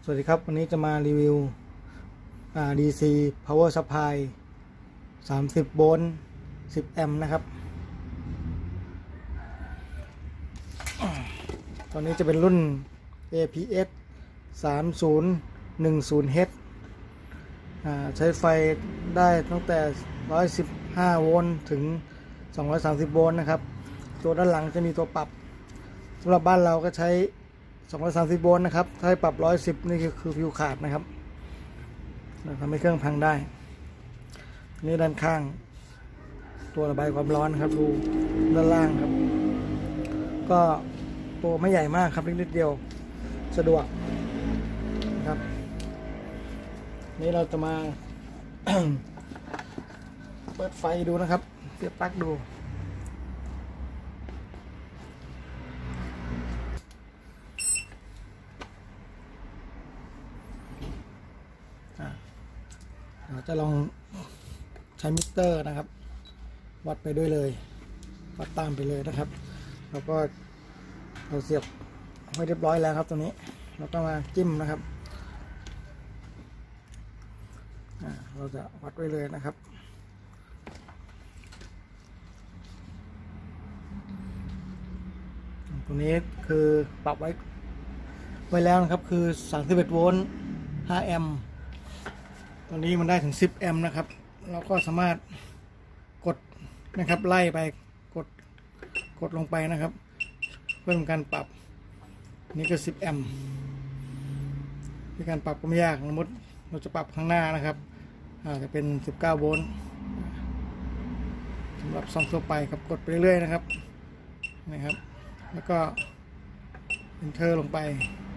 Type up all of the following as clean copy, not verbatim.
สวัสดีครับวันนี้จะมารีวิวDC Power Supply 30 โวลต์10 แอมป์นะครับตอนนี้จะเป็นรุ่น APS 3010H ใช้ไฟได้ตั้งแต่115 โวลต์ถึง230 โวลต์นะครับตัวด้านหลังจะมีตัวปรับสำหรับบ้านเราก็ใช้230 โวลต์นะครับถ้าให้ปรับ110นี่คือฟิวขาดนะครับทำให้เครื่องพังได้นี่ด้านข้างตัวระบายความร้อนครับดูด้านล่างครับก็ตัวไม่ใหญ่มากครับนิดเดียวสะดวกนะครับนี่เราจะมา เปิดไฟดูนะครับเสียบปลั๊กดูเราจะลองใช้มิเตอร์นะครับวัดไปด้วยเลยวัดตามไปเลยนะครับแล้วก็เราเสียบไว้เรียบร้อยแล้วครับตรงนี้เราก็มาจิ้มนะครับเราจะวัดไว้เลยนะครับตรงนี้คือปรับไว้แล้วนะครับคือ31 โวลต์5 แอมป์ตอนนี้มันได้ถึง10 แอมป์นะครับเราก็สามารถกดนะครับไล่ไปกดลงไปนะครับเพื่อเป็นการปรับนี่ก็10 แอมป์ในการปรับก็ไม่ยากสมมติเราจะปรับข้างหน้านะครับจะเป็น19 โวลต์สำหรับซองทั่วไปครับกดไปเรื่อยๆนะครับแล้วก็ enter ลงไป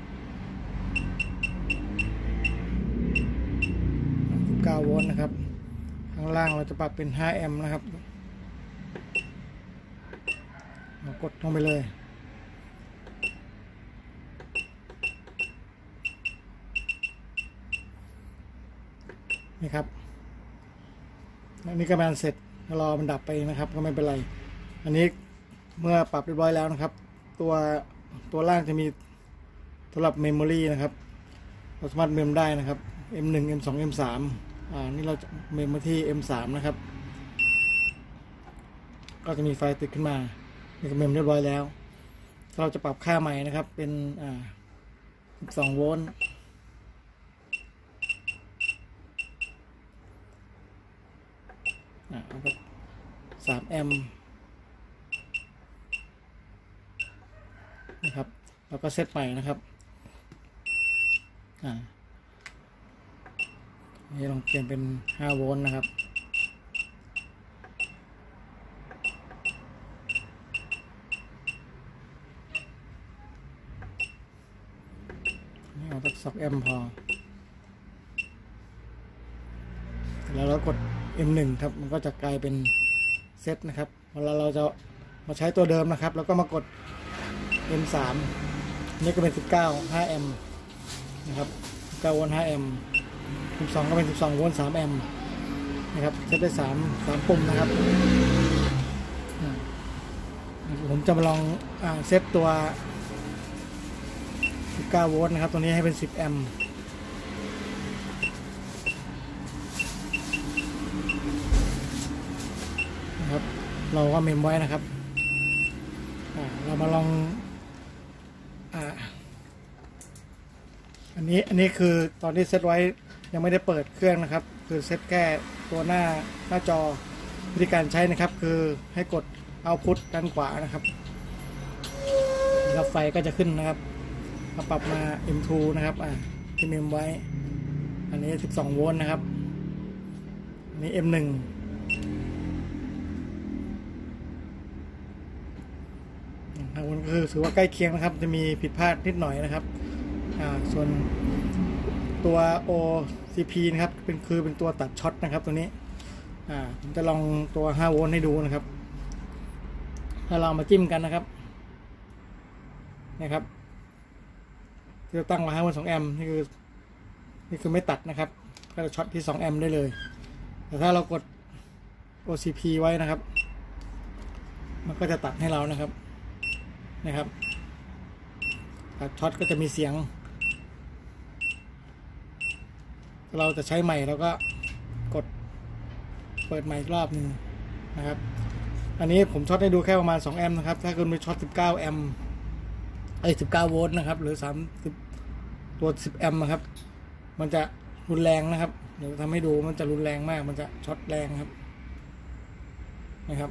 19 โวลต์นะครับข้างล่างเราจะปรับเป็น5 แอมป์นะครับเรากดลงไปเลยนี่ครับอันนี้ก็งานเสร็จรอมันดับไปนะครับก็ไม่เป็นไรอันนี้เมื่อปรับเรียบร้อยแล้วนะครับตัวล่างจะมีสำหรับเมมโมรีนะครับเราสามารถเมมได้นะครับ M1 M2 M3 นี่เราจะเมมมาที่ M3 นะครับก็จะมีไฟติดขึ้นมานี่ก็เมมเรียบร้อยแล้วเราจะปรับค่าใหม่นะครับเป็น12 โวลต์3 แอมป์นะครับแล้วก็เซตใหม่นะครับนี่ลองเปลี่ยนเป็น5 โวลต์นะครับนี่เอาสัก2 แอมป์พอแล้วเรากด M1 ครับมันก็จะกลายเป็นเซตนะครับเวลาเราจะมาใช้ตัวเดิมนะครับแล้วก็มากด M3 นี่ก็เป็น19 5 แอมป์นะครับ9 โวลต์ 5 แอมป์12ก็เป็น12 โวลต์ 3 แอมป์นะครับเซตได้3 ปุ่มนะครับผมจะมาลองเซตตัว19 โวลต์นะครับตัวนี้ให้เป็น10 แอมป์นะครับเราก็เมมไว้นะครับเรามาลองอันนี้คือตอนที่เซตไว้ยังไม่ได้เปิดเครื่องนะครับคือเซตแค่ตัวหน้าจอวิธีการใช้นะครับคือให้กดเอาพุทด้านขวานะครับไฟก็จะขึ้นนะครับมาปรับมา M2 นะครับที่เมมไว้อันนี้12 โวลต์นะครับอันนี้ M1 มันก็คือถือว่าใกล้เคียงนะครับจะมีผิดพลาดนิดหน่อยนะครับส่วนตัว OCP นะครับเป็นตัวตัดช็อตนะครับตัวนี้ผมจะลองตัว5 โวลต์ให้ดูนะครับถ้าเรามาจิ้มกันนะครับที่เราตั้งไว้5 โวลต์ 2 แอมป์นี่คือไม่ตัดนะครับก็จะช็อตที่2 แอมป์ได้เลยแต่ถ้าเรากด OCP ไว้นะครับมันก็จะตัดให้เรานะครับตัดช็อตก็จะมีเสียงเราจะใช้ใหม่เราก็กดเปิดใหม่อีกรอบหนึ่งนะครับ อันนี้ผมช็อตให้ดูแค่ประมาณ2 แอมป์นะครับถ้าคุณไปช็อต19 แอมป์19 โวลต์นะครับหรือ30ตัว10 แอมป์นะครับมันจะรุนแรงนะครับเดี๋ยวทำให้ดูมันจะรุนแรงมากมันจะช็อตแรงครับนะครับ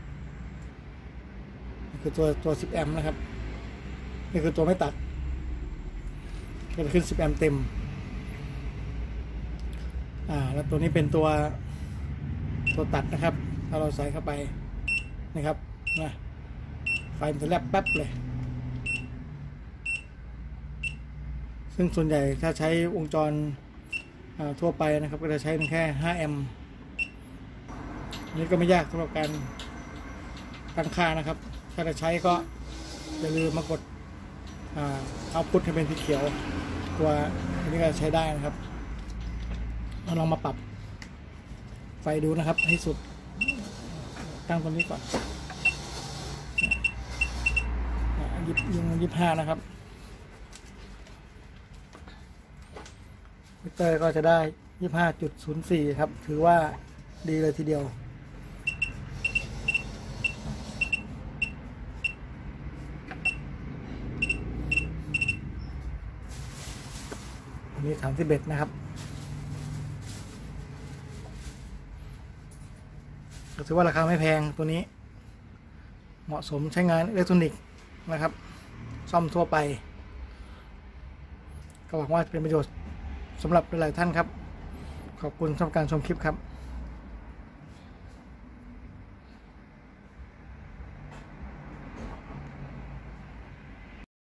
นี่คือตัว10 แอมป์นะครับนี่คือตัวไม่ตัดก็จะขึ้น10 แอมป์เต็มแล้วตัวนี้เป็นตัวตัดนะครับถ้าเราใส่เข้าไปนะครับนะไฟมันจะแลบแป๊บเลยซึ่งส่วนใหญ่ถ้าใช้วงจรทั่วไปนะครับก็จะใช้แค่5 แอมป์นี่ก็ไม่ยากสำหรับการตั้งค่านะครับถ้าจะใช้ก็อย่าลืมมากดเอาพุทให้เป็นสีเขียวตัวนี้ก็ใช้ได้นะครับเราลองมาปรับไฟดูนะครับให้สุดตั้งตรงนี้ก่อน25นะครับมิเตอร์ก็จะได้ 25.04 ครับถือว่าดีเลยทีเดียวอันนี้31นะครับก็ถือว่าราคาไม่แพงตัวนี้เหมาะสมใช้งานอิเล็กทรอนิกส์นะครับซ่อมทั่วไปก็หวังว่าจะเป็นประโยชน์สำหรับหลายๆท่านครับขอบคุณสำหรับการชมคลิปครับ